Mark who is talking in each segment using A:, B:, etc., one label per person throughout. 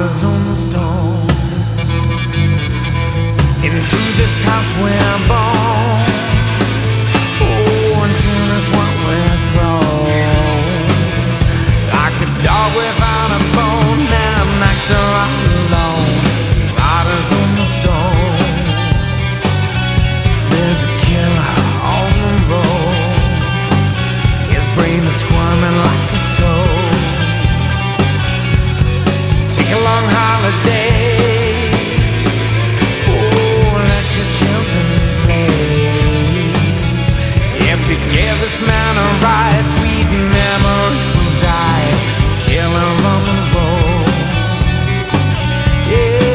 A: Riders on the storm, into this house we're born. Oh, until that's what we're thrown. Like a dog without a bone, and an actor all alone. Riders on the storm, there's a killer on the road. His brain is squirming like a toad. Take a long holiday. Oh, let your children play. If you give this man a ride, sweet memory will die. Killer on the road. Yeah.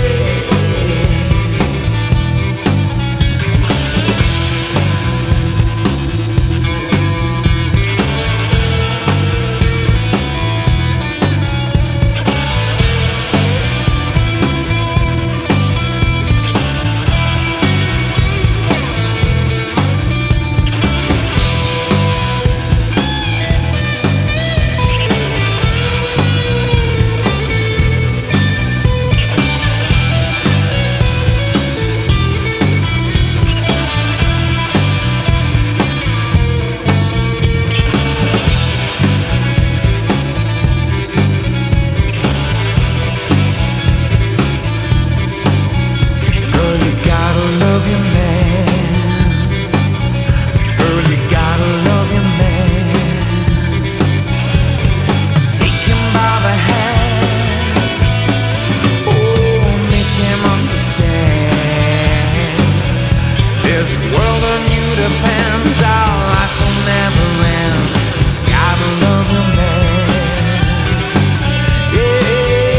A: This world on you depends, our life will never end. Gotta love your man, yeah.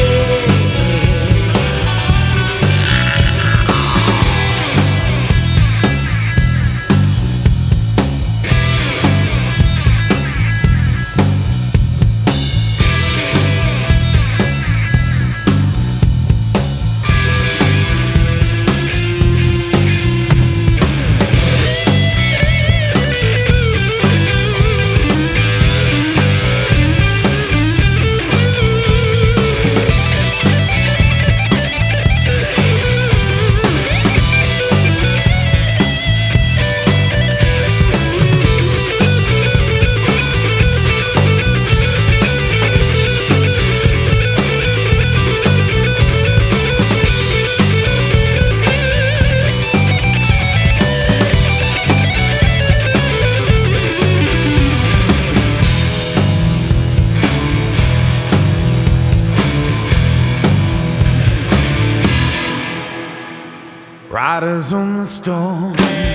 A: Riders on the storm,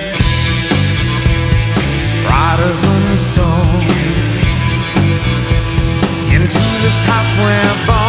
A: riders on the storm, into this house we're born.